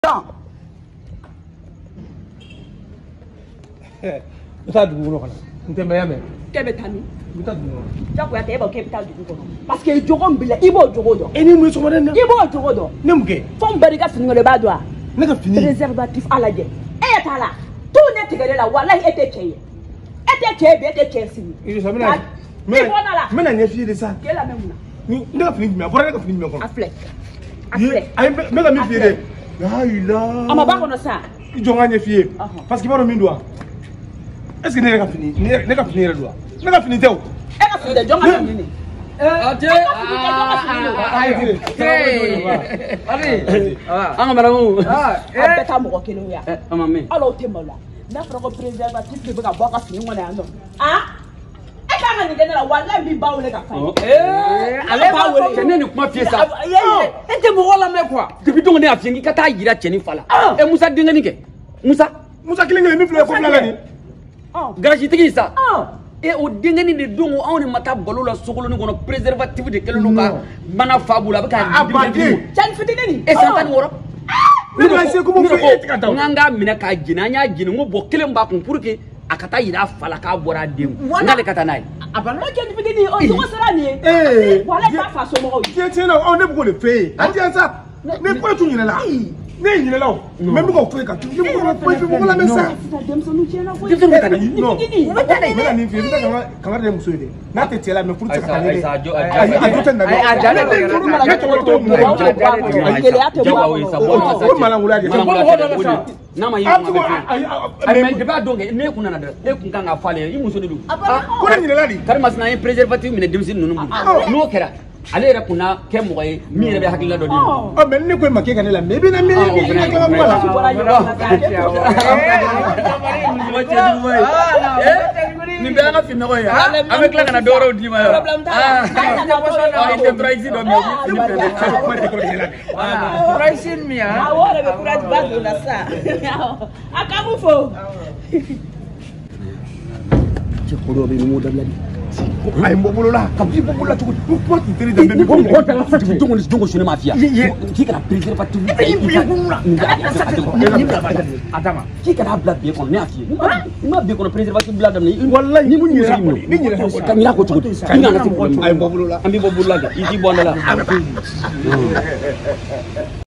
Uta dugu kɔnɔ n tɛ mɛn mɛn k'e bɛ taa min uta dugu kɔnɔ jagoya tɛ e b'a k'e bɛ taa dugu kɔnɔ parce que jogo min bila i b'o jogo dɔn e ni mun ye sɔgɔmada na i b'o jogo dɔn ne mun kɛ fɛn bɛɛ i ka fini kɔnɔ i b'a dɔn wa ne ka fini préservatif a lajɛ e yɛ t'a la tout ne tigɛlen la walahi e tɛ cɛ ye e tɛ cɛ bi e tɛ cɛ sigi i bɛ sɔn n bɛna ɲɛ f'i ye de sa k'e lamɛn mun na ni ne ka fini jumɛn a bɔra ne ka fini jumɛn kɔnɔ a filɛ a filɛ ayi n bɛ ka min f'i ye dɛ yayila a ma ba kɔnɔ sa i jɔ n ka ɲɛ f'i ye parce que i b'a dɔn min don wa est-ce que ne yɛrɛ ka fini ne ka fini yɛrɛ don wa ne ka fini tɛ o e ka fini tɛ jɔn ka fini de an ka maramu a bɛɛ ta mɔgɔ kelen ya ala o tɛ malo la n'a fɔra ko préservatif de bɛ ka bɔ a ka fini kɔnɔ yan nɔ e k'an ka nin kɛ ne la walahi n b'i ba wele ka fa ye ale b'a wele cɛ ne ni kuma f'i ye sa e tɛ mɔgɔ lamɛn quoi depuis donc ne y'a f'i ye k'i ka taa yira cɛnin fa la Musa denkɛnin kɛ Musa kelen min filɛ ko filɛ la nin garage tigi sa o denkɛnin de don anw de ma taa balo la sokolonin kɔnɔ préservatif de kɛlen don ka mana fa bolo a bɛ ka cɛni fitinin e san 16 ne b'a se ko mun fɛ e tɛ ka taa n'an k'a minɛ k'a jeni an y'a jeni n ko bɔn kelen b'a kun pour que a ka taa yira a fa la k'a bɔra a den n'ale ka taa n'a ye a balima cɛni fitinin o jogo sera nin ye walahi k'a fa somɔgɔw ye tiɲɛ na ne bɛ k'o de f'e ye a diya sa ne ko t'u ɲinɛ la ne ye ɲinɛ la o mɛ n bɛ k'o to yen ka ne bɛ k'o fɔ mɔgɔ lamɛn sa denmisɛnninw tiɲɛna koyi non n bɛ na nin f'i ye n bɛ taa kangari de muso ye dɛ n'a tɛ cɛ la mɛ furu tɛ ka taa ne dɛ a jo tɛ na dɛ o malanguya de n'a ma ye mais de b'a dɔn kɛ ne kun nana dɛ e kun kan ka fɔ ale ye i muso de don ko ne ɲinɛla de karimasina ye préservatif minɛ denmisɛnnin ninnu bolo n'o kɛra ale yɛrɛ kun na kɛ mɔgɔ ye min yɛrɛ bɛ hakilila dɔ di ma mɛ ne ko e ma k'e ka ne la mɛ i bɛ na mi nin bɛ an ka finɔgɔ ye an bɛ tila ka na dɔwɛrɛw d'i ma yɔrɔ i tɛ turaisi dɔ mɛ turaisi min yan awɔ o de bɛ courage ba don la sa a ka mun fɔ cɛ ko dɔw bɛ yen n'o dabila de a ye bɔ bolo la ka b'i bɔ bolo la cogo di ko tun teri de bɛ mɔgɔ tɛ ka fɔ dongo su ne ma fiya k'i kana préservatif k'i kana bila biye kɔnɔ ne y'a f'i ye ni ma biye kɔnɔ préservatif bila daminɛ walayi ni mun ɲinɛ ka ɲinɛ ko cogo di ka ɲinɛ ka se a ye bɔ bolo la an b'i bɔ bolo la dɛ i t'i bɔ an da la